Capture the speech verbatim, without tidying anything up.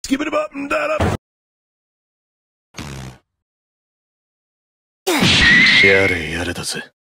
Skip it up and that up. やれやれだぜ。